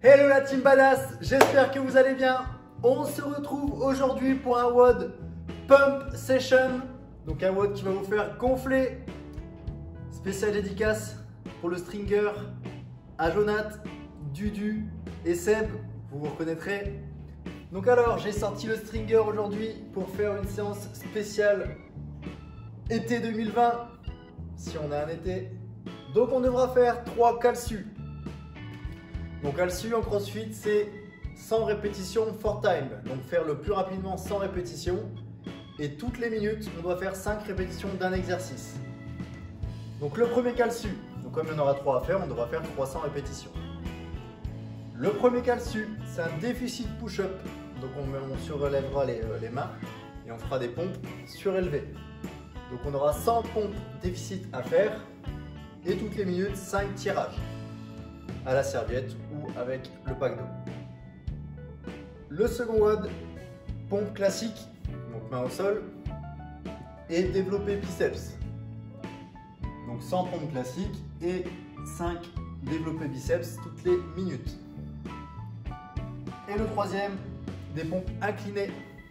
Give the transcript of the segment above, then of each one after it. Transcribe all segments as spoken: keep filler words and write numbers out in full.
Hello la team badass, j'espère que vous allez bien. On se retrouve aujourd'hui pour un W O D Pump Session. Donc un W O D qui va vous faire gonfler. Spécial dédicace pour le stringer à Jonath, Dudu et Seb, vous vous reconnaîtrez. Donc alors j'ai sorti le stringer aujourd'hui pour faire une séance spéciale été deux mille vingt, si on a un été. Donc on devra faire trois calcius. Donc calcius en crossfit, c'est cent répétitions for time. Donc faire le plus rapidement cent répétitions. Et toutes les minutes, on doit faire cinq répétitions d'un exercice. Donc le premier calcius, donc comme il y en aura trois à faire, on devra faire trois cents répétitions. Le premier calcius, c'est un déficit push-up. Donc on, on surélèvera les, euh, les mains et on fera des pompes surélevées. Donc on aura cent pompes déficit à faire et toutes les minutes cinq tirages à la serviette ou avec le pack d'eau. Le second W O D, pompe classique, donc main au sol et développer biceps. Donc cent pompes classiques et cinq développés biceps toutes les minutes. Et le troisième, des pompes inclinées.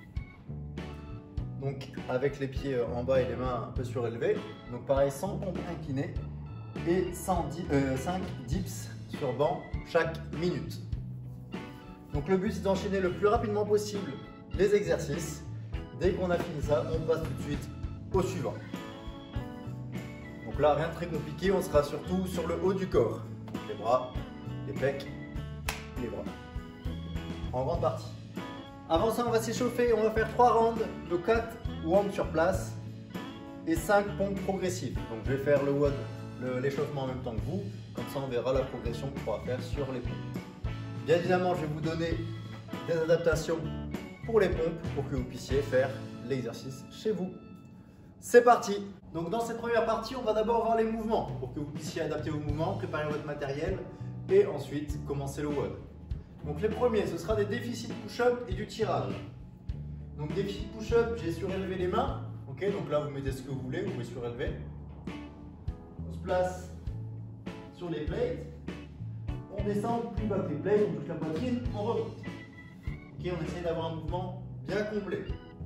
Donc avec les pieds en bas et les mains un peu surélevés. Donc pareil, cent pompes inclinées et cent, euh, cinq dips sur banc chaque minute. Donc le but c'est d'enchaîner le plus rapidement possible les exercices. Dès qu'on a fini ça, on passe tout de suite au suivant. Donc là, rien de très compliqué, on sera surtout sur le haut du corps. Donc les bras, les pecs, les bras. En grande partie. Avant ça, on va s'échauffer, on va faire trois rounds de quatre rounds sur place et cinq pompes progressives. Donc je vais faire le W O D, l'échauffement en même temps que vous, comme ça on verra la progression qu'on pourra faire sur les pompes. Bien évidemment, je vais vous donner des adaptations pour les pompes pour que vous puissiez faire l'exercice chez vous. C'est parti! Donc dans cette première partie, on va d'abord voir les mouvements pour que vous puissiez adapter vos mouvements, préparer votre matériel et ensuite commencer le W O D. Donc les premiers, ce sera des déficits push-up et du tirage. Donc déficit push-up, j'ai surélevé les mains. Ok, donc là vous mettez ce que vous voulez, vous pouvez surélever. On se place sur les plates. On descend plus bas que les plates, on touche la poitrine, on remonte. Ok, on essaie d'avoir un mouvement bien complet.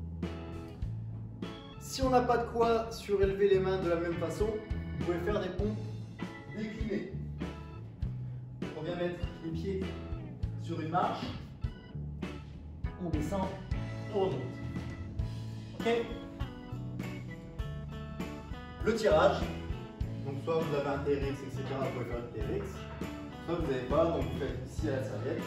Si on n'a pas de quoi surélever les mains de la même façon, vous pouvez faire des pompes déclinées. On vient mettre les pieds sur une marche, on descend, on remonte. Ok. Le tirage, donc soit vous avez un T R X, et cetera, vous pouvez faire un T R X, soit vous n'avez pas, donc vous faites ici à la serviette.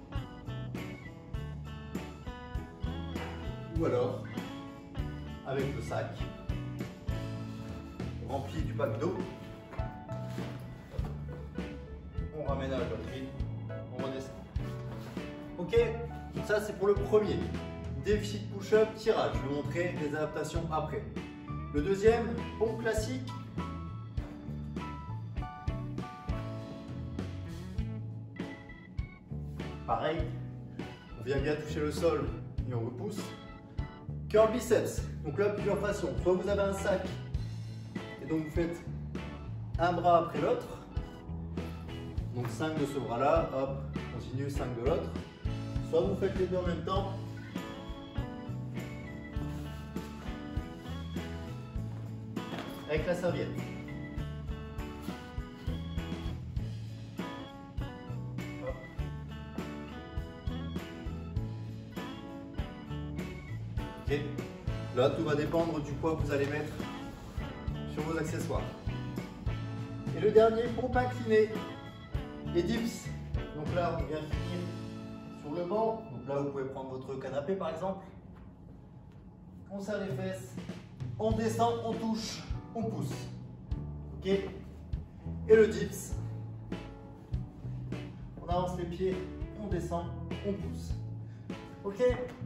Ou alors, avec le sac, rempli du pack d'eau, on ramène à la poitrine, on redescend. Ok, ça c'est pour le premier. Déficit push-up, tirage. Je vais vous montrer les adaptations après. Le deuxième, pompe classique. Pareil, on vient bien toucher le sol et on repousse. Curl biceps. Donc là, plusieurs façons. Soit vous avez un sac et donc vous faites un bras après l'autre. Donc cinq de ce bras-là, hop, continue, cinq de l'autre. Soit vous faites les deux en même temps. Avec la serviette. Hop. Ok. Là, tout va dépendre du poids que vous allez mettre sur vos accessoires. Et le dernier, pompe inclinée et dips. Donc là, on vient finir sur le banc. Donc là, vous pouvez prendre votre canapé par exemple. On serre les fesses, on descend, on touche, on pousse. Ok. Et le dips. On avance les pieds, on descend, on pousse. Ok.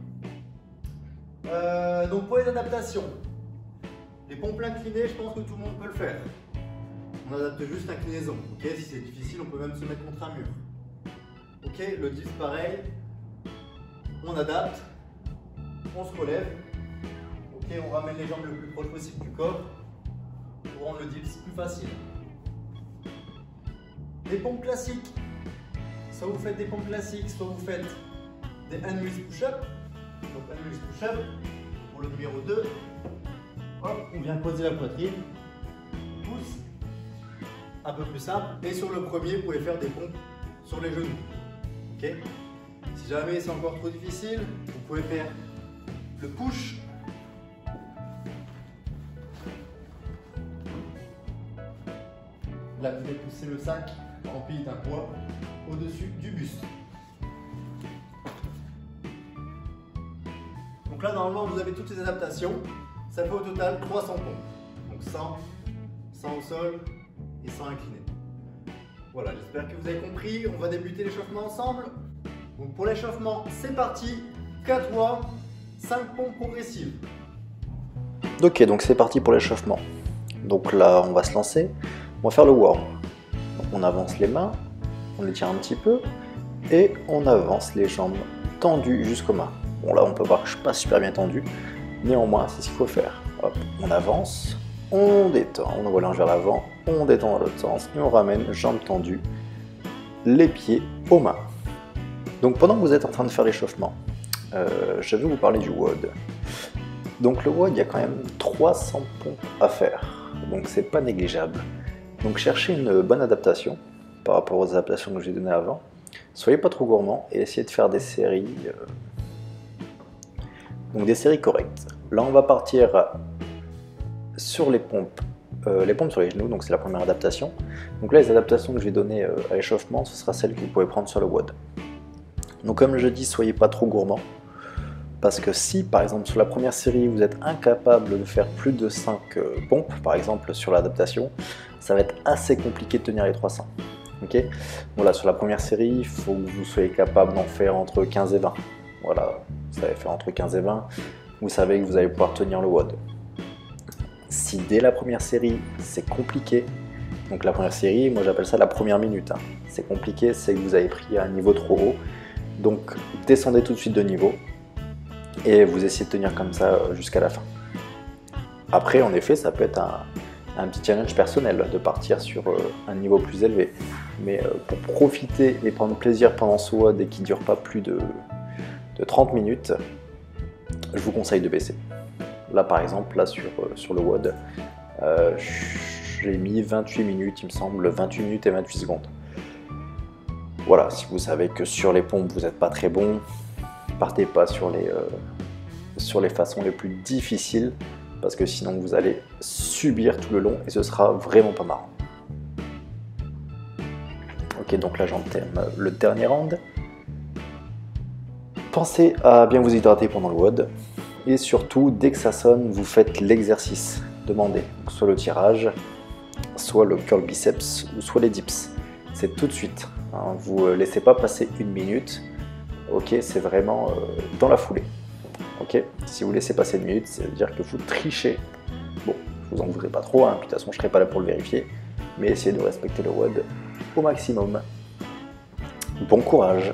Euh, donc pour les adaptations, les pompes inclinées, je pense que tout le monde peut le faire. On adapte juste l'inclinaison. Ok. Si c'est difficile, on peut même se mettre contre un mur. Ok. Le dips pareil. On adapte, on se relève. Ok, on ramène les jambes le plus proche possible du corps pour rendre le dips plus facile. Les pompes classiques, soit vous faites des pompes classiques, soit vous faites des handmills push-up. Donc handmills push-up, pour le numéro deux, hop, on vient poser la poitrine, pouce, un peu plus simple. Et sur le premier, vous pouvez faire des pompes sur les genoux. Ok. Si jamais c'est encore trop difficile, vous pouvez faire le push. Là, vous faites pousser le sac rempli d'un poids au-dessus du buste. Donc là, normalement, vous avez toutes les adaptations. Ça fait au total trois cents pompes. Donc cent, cent au sol et cent incliné. Voilà, j'espère que vous avez compris. On va débuter l'échauffement ensemble. Donc pour l'échauffement, c'est parti. quatre fois, cinq pompes progressives. Ok, donc c'est parti pour l'échauffement. Donc là, on va se lancer. On va faire le warm. Donc on avance les mains, on les tient un petit peu et on avance les jambes tendues jusqu'aux mains. Bon là, on peut voir que je suis pas super bien tendu. Néanmoins, c'est ce qu'il faut faire. Hop, on avance, on détend, on envoie l'ange vers l'avant, on détend dans l'autre sens et on ramène jambes tendues, les pieds aux mains. Donc pendant que vous êtes en train de faire l'échauffement, euh, je vais vous parler du W O D. Donc le W O D, il y a quand même trois cents pompes à faire, donc c'est pas négligeable. Donc cherchez une bonne adaptation par rapport aux adaptations que j'ai données avant. Soyez pas trop gourmand et essayez de faire des séries, euh... donc des séries correctes. Là on va partir sur les pompes, euh, les pompes sur les genoux, donc c'est la première adaptation. Donc là les adaptations que je vais donner euh, à l'échauffement, ce sera celles que vous pouvez prendre sur le W O D. Donc comme je dis, soyez pas trop gourmand. Parce que si, par exemple, sur la première série, vous êtes incapable de faire plus de cinq euh, pompes, par exemple, sur l'adaptation, ça va être assez compliqué de tenir les trois cents. Ok. Voilà, sur la première série, il faut que vous soyez capable d'en faire entre quinze et vingt. Voilà, vous savez faire entre quinze et vingt, vous savez que vous allez pouvoir tenir le W O D. Si dès la première série, c'est compliqué, donc la première série, moi j'appelle ça la première minute, hein. C'est compliqué, c'est que vous avez pris un niveau trop haut, donc descendez tout de suite de niveau. Et vous essayez de tenir comme ça jusqu'à la fin. Après, en effet, ça peut être un, un petit challenge personnel de partir sur un niveau plus élevé. Mais pour profiter et prendre plaisir pendant ce W O D et qui ne dure pas plus de, de trente minutes, je vous conseille de baisser. Là, par exemple, là sur, sur le W O D, euh, j'ai mis vingt-huit minutes, il me semble, vingt-huit minutes et vingt-huit secondes. Voilà, si vous savez que sur les pompes, vous n'êtes pas très bon, partez pas sur les, euh, sur les façons les plus difficiles parce que sinon vous allez subir tout le long et ce sera vraiment pas marrant. Ok, donc là j'entame le dernier round. Pensez à bien vous hydrater pendant le W O D et surtout dès que ça sonne vous faites l'exercice demandé, donc soit le tirage, soit le curl biceps ou soit les dips. C'est tout de suite, hein, vous ne laissez pas passer une minute. Ok, c'est vraiment euh, dans la foulée. Ok, si vous laissez passer une minute, ça veut dire que vous trichez. Bon, je vous en voudrais pas trop, hein, puis de toute façon je serai pas là pour le vérifier, mais essayez de respecter le W O D au maximum. Bon courage.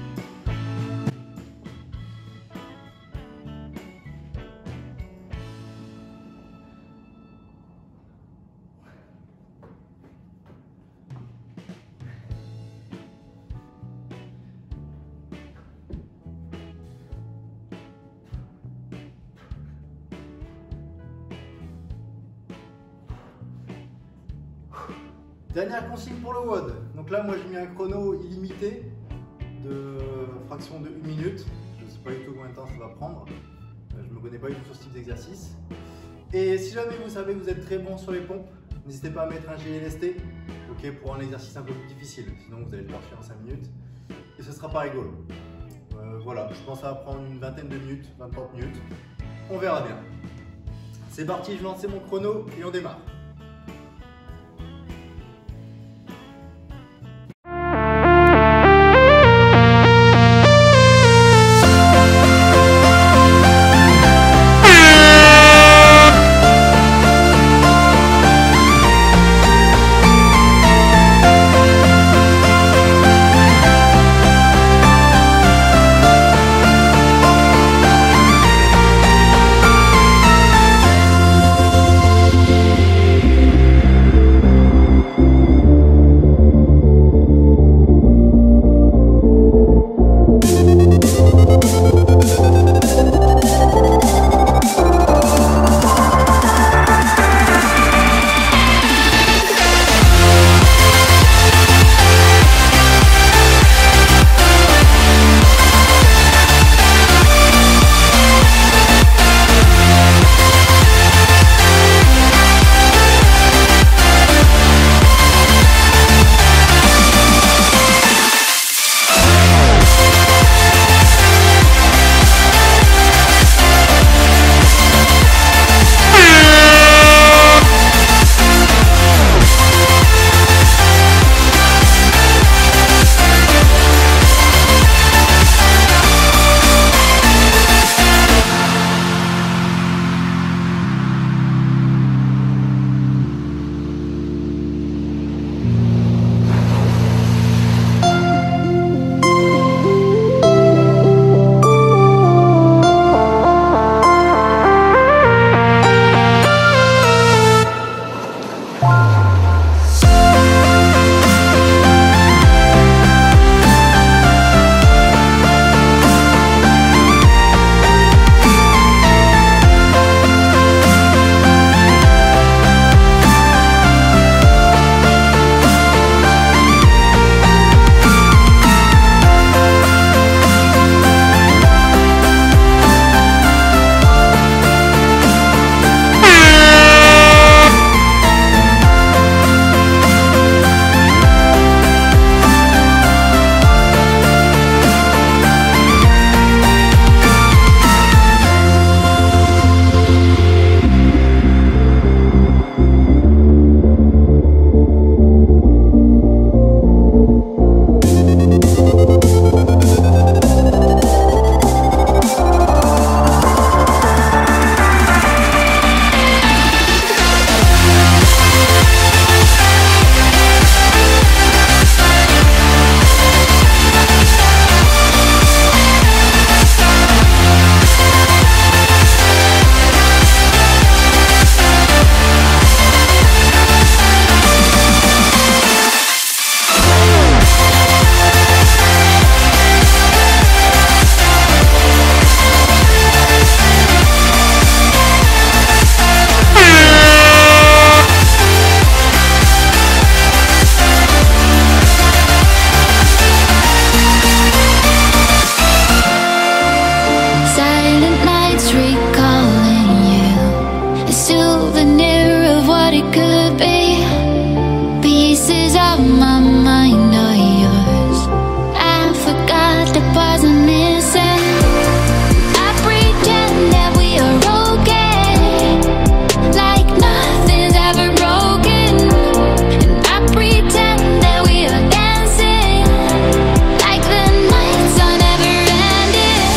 Dernière consigne pour le W O D. Donc là, moi j'ai mis un chrono illimité de fraction de une minute. Je ne sais pas du tout combien de temps ça va prendre. Je ne me connais pas du tout sur ce type d'exercice. Et si jamais vous savez que vous êtes très bon sur les pompes, n'hésitez pas à mettre un G L S T, ok, pour un exercice un peu plus difficile. Sinon vous allez le faire en cinq minutes et ce sera pas rigolo. Euh, voilà, je pense que ça va prendre une vingtaine de minutes, vingt à trente minutes. On verra bien. C'est parti, je vais lancer mon chrono et on démarre. the parts are missing. I pretend that we are okay, like nothing's ever broken. And I pretend that we are dancing, like the nights are never ending.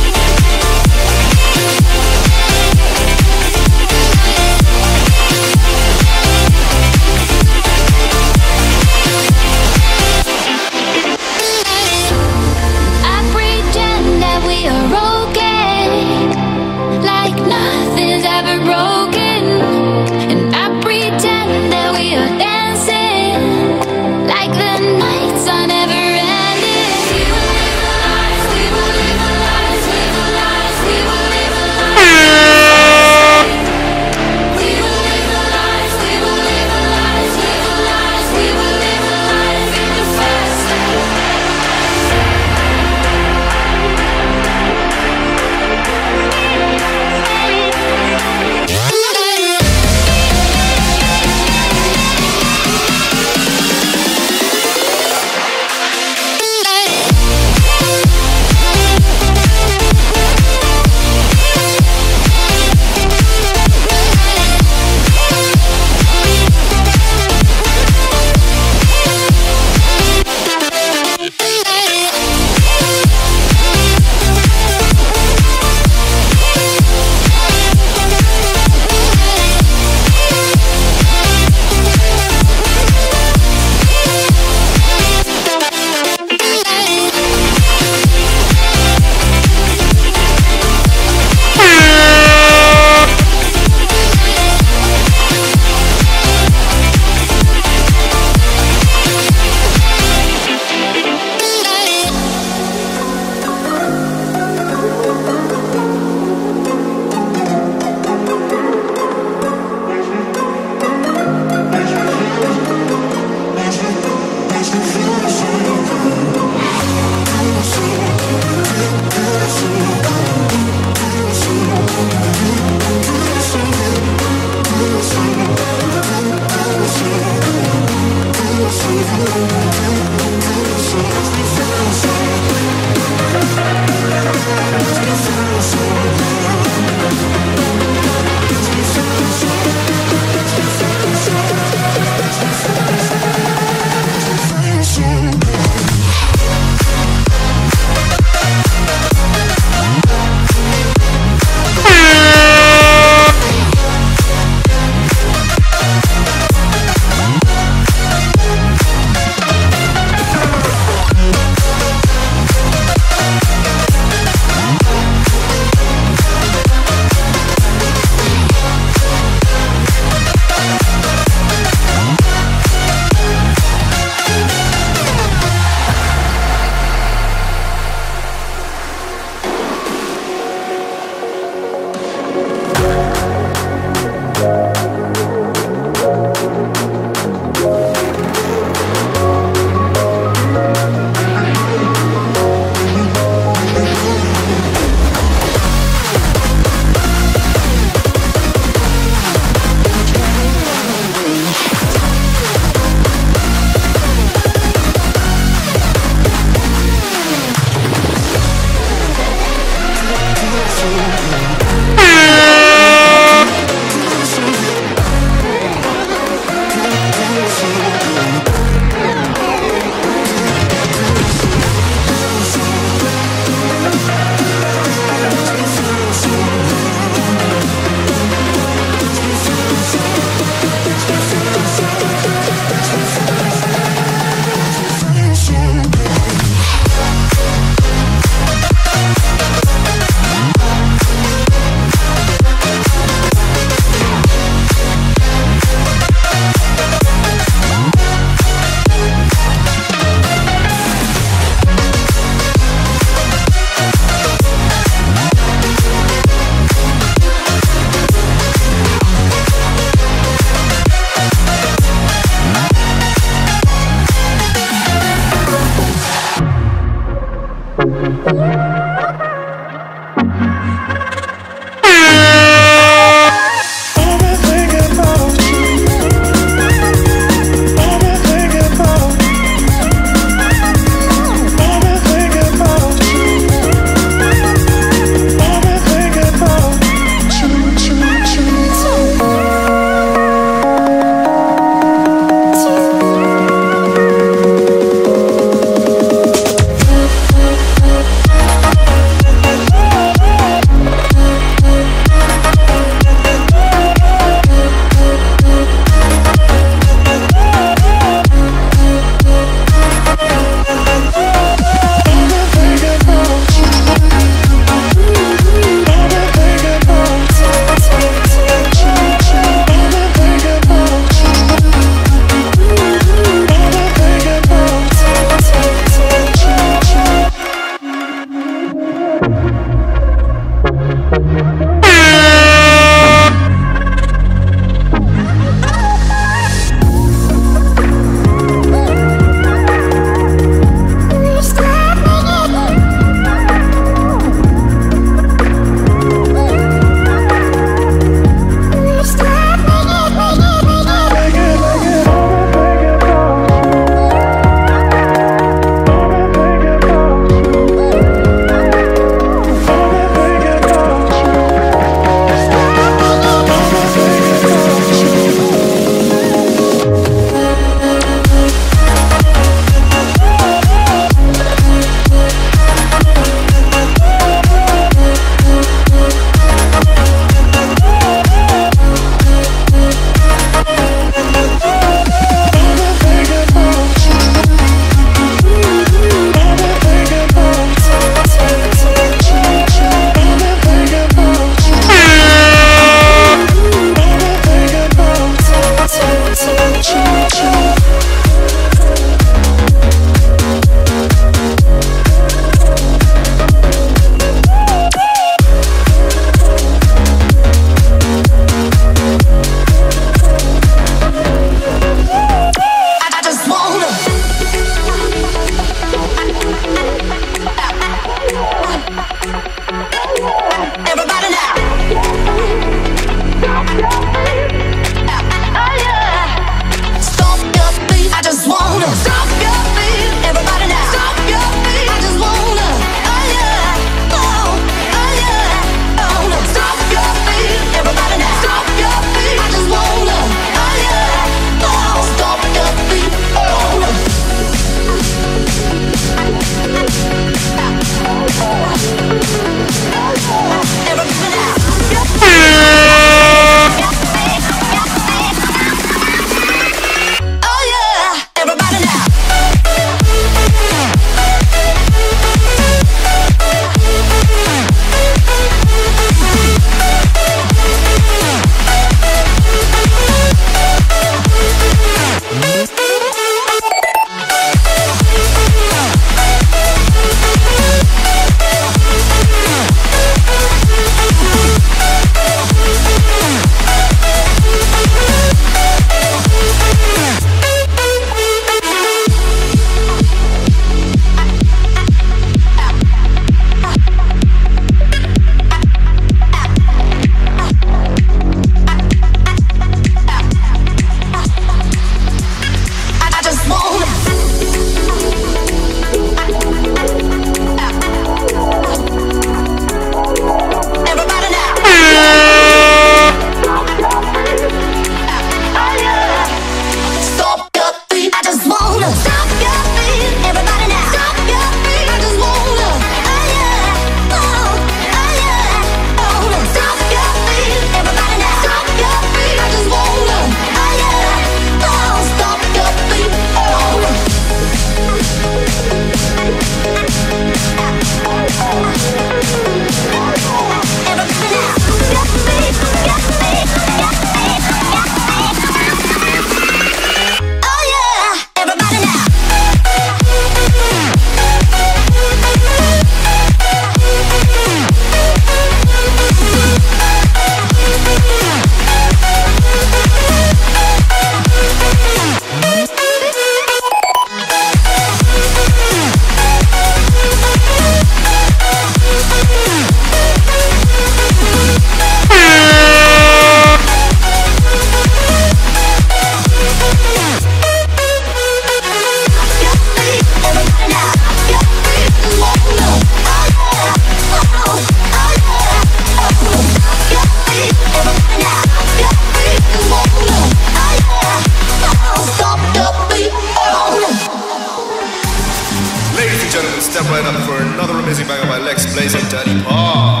and gentlemen, step right up for another amazing banger by Lex Blaze and Daddy Paul.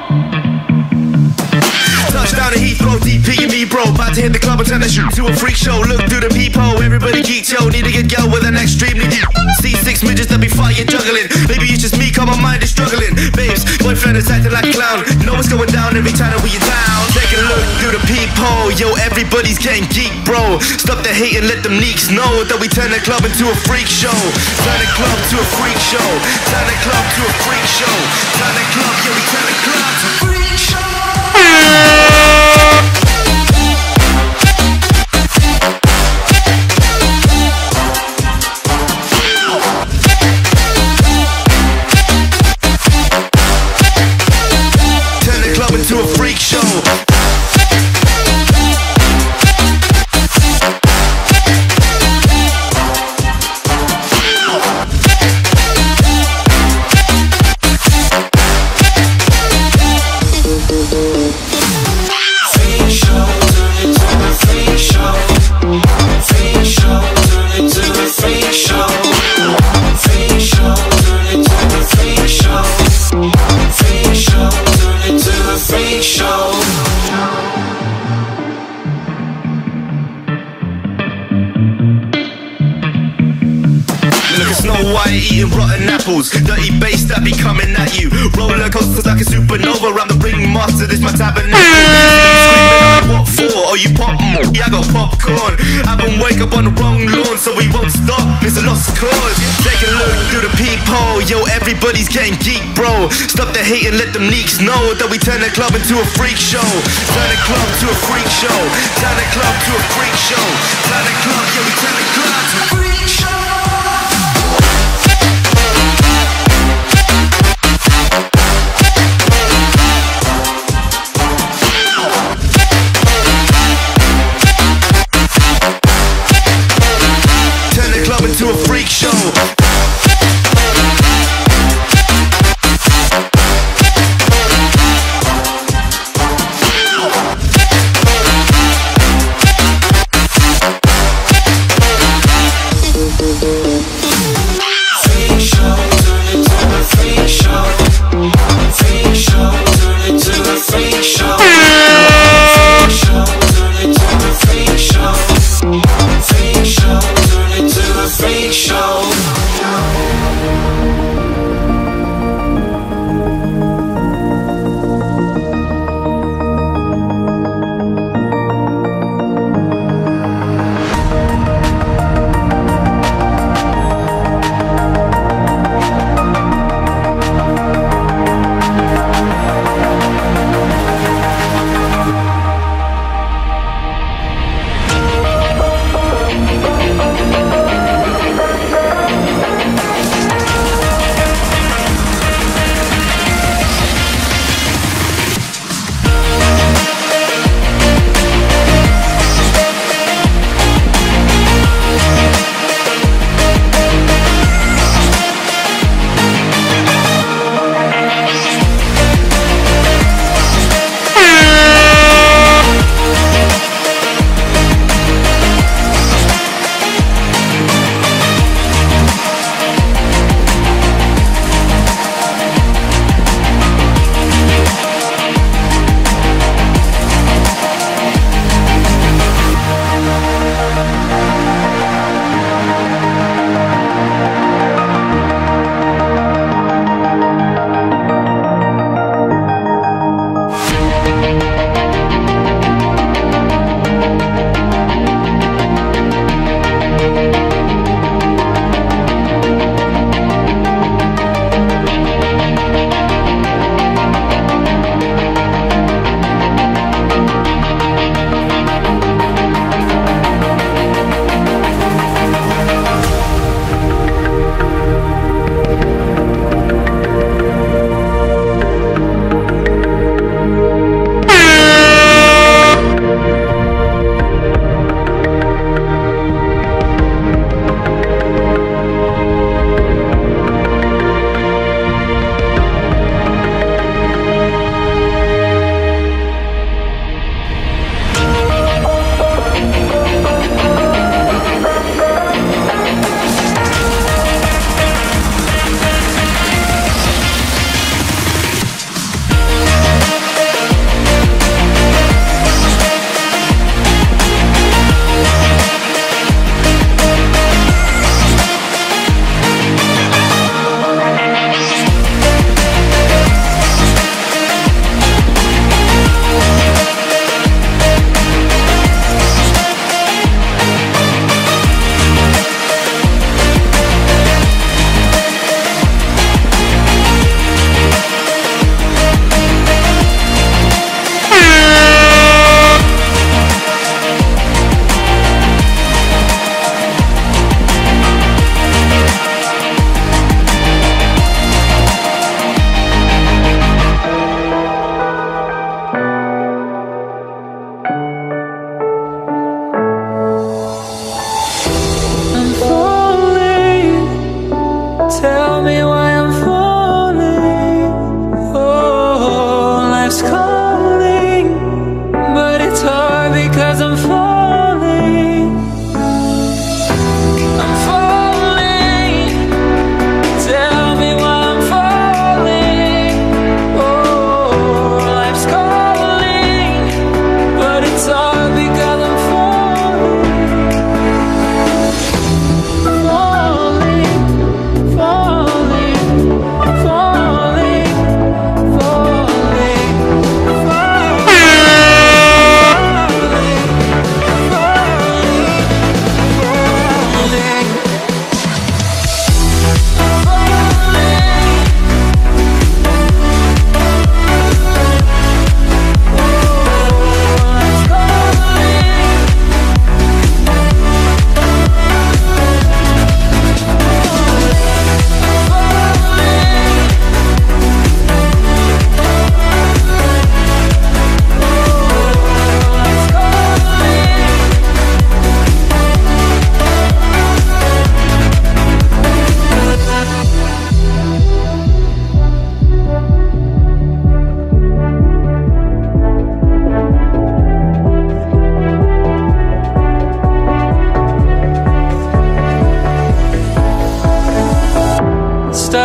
Touchdown to Heathrow, D P and me bro. About to hit the club and turn that shit to a freak show. Look through the peephole, everybody geek yo. Need to get girl with an extremely deep. See six midgets that be fighting juggling. Maybe it's just me, cause my mind is struggling. Babes, boyfriend is acting like a clown. Know what's going down every time that we are down. Take a look through the peephole, yo, everybody's getting geek bro. Stop the hate and let them neeks know that we turn the club into a freak show. Turn the club to a freak show. Turn the club to a freak show. Turn the club, yeah, we turn the club to a freak show. Turn the club into a freak show. Eating rotten apples, dirty bass that be coming at you. Roller coasters like a supernova. I'm the ringmaster, this my tabernacle. Screaming, what for? Oh, you pop? Yeah, I got popcorn. I haven't wake up on the wrong lawn, so we won't stop. It's a lost cause. Take a look through the peephole, yo, everybody's getting geek, bro. Stop the hate and let them neeks know that we turn the club into a freak show. Turn the club to a freak show. Turn the club to a freak show. Turn the club, yeah, we turn the club to a freak show. To a freak show. Show.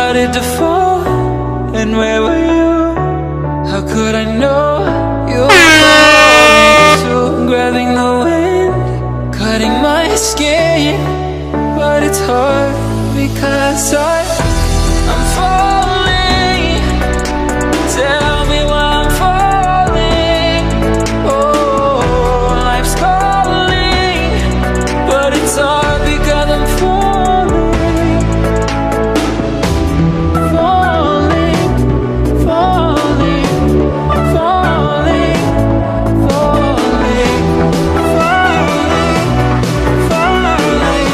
started to fall, and where were you? How could I know you were falling too? Grabbing the wind, cutting my skin, but it's hard because I, I'm falling. Tell me why I'm falling. Oh, life's calling, but it's hard because I'm falling. Falling, falling, falling, falling, falling, falling,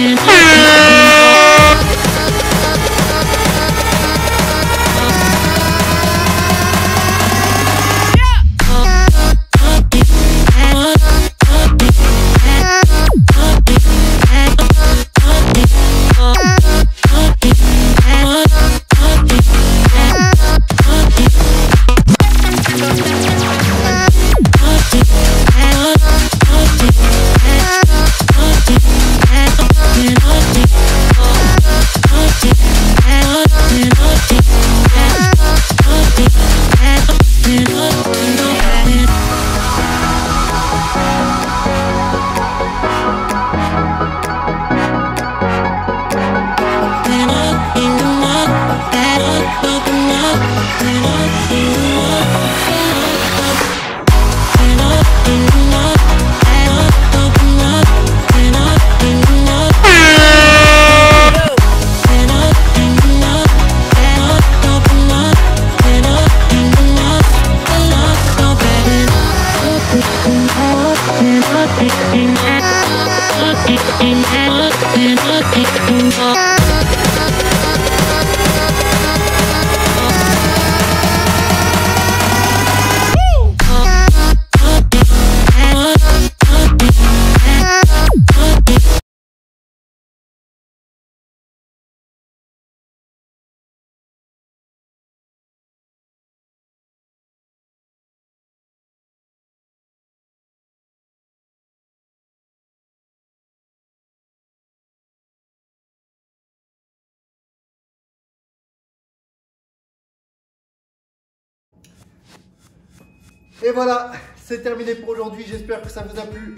Et voilà, c'est terminé pour aujourd'hui, j'espère que ça vous a plu.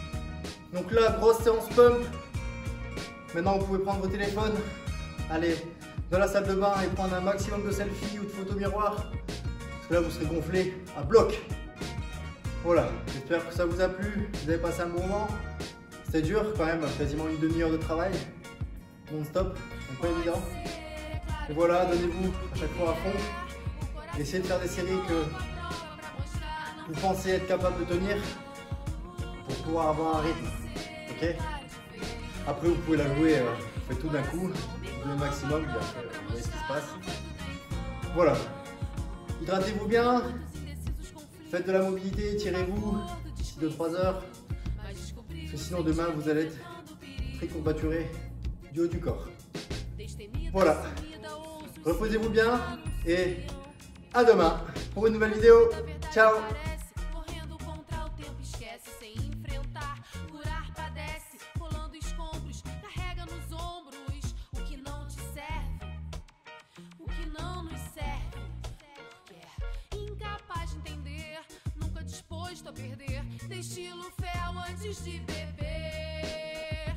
Donc là, grosse séance pump. Maintenant, vous pouvez prendre vos téléphones, aller dans la salle de bain et prendre un maximum de selfies ou de photos miroirs. Parce que là, vous serez gonflé à bloc. Voilà, j'espère que ça vous a plu, vous avez passé un bon moment. C'était dur quand même, quasiment une demi-heure de travail. Non-stop, donc pas évident. Et voilà, donnez-vous à chaque fois à fond. Essayez de faire des séries que vous pensez être capable de tenir pour pouvoir avoir un rythme, ok? Après vous pouvez la jouer, euh, vous faites tout d'un coup, vous donnez le maximum, puis après vous voyez ce qui se passe. Voilà, hydratez-vous bien, faites de la mobilité, tirez-vous d'ici deux trois heures, parce que sinon demain vous allez être très courbaturé du haut du corps. Voilà, reposez-vous bien et à demain pour une nouvelle vidéo. Ciao. Correndo contra o tempo, esquece sem enfrentar. Curar padece, rolando escombros. Carrega nos ombros o que não te serve, o que não nos serve. Yeah. Incapaz de entender, nunca disposto a perder. Destilo fel antes de beber.